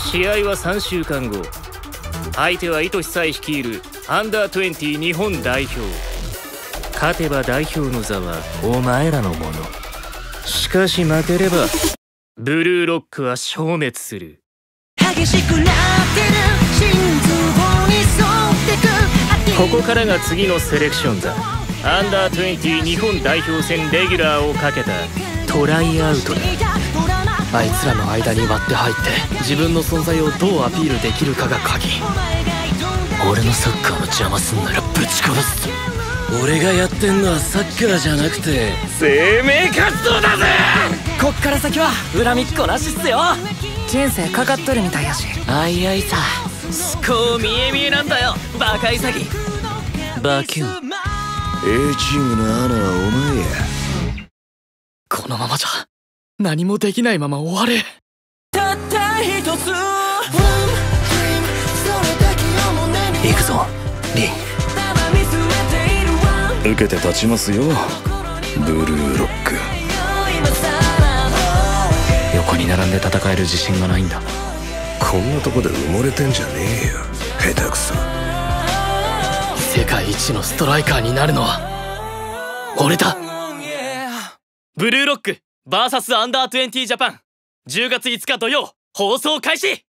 試合は3週間後。相手は糸久率いるアンダー20日本代表。勝てば代表の座はお前らのもの。しかし負ければブルーロックは消滅する。 激しくなってる心臓に沿ってく。ここからが次のセレクションだ。アンダー20日本代表戦レギュラーをかけたトライアウトだ。 あいつらの間に割って入って自分の存在をどうアピールできるかが鍵。俺のサッカーの邪魔すんならぶち殺す。俺がやってんのはサッカーじゃなくて生命活動だぜ。こっから先は恨みっこなしっすよ。 人生かかっとるみたいやし。 あいあいさ。思考見え見えなんだよバカイサギ。バキュン。 A チームのアナはお前や。 このままじゃ何もできないまま終われ。たった一つ行くぞリン。 受けて立ちますよブルーロック。 横に並んで戦える自信がないんだ。 こんなとこで埋もれてんじゃねえよ下手くそ。 世界一のストライカーになるのは俺だ。ブルーロック VS アンダー20ジャパン10月5日土曜放送開始。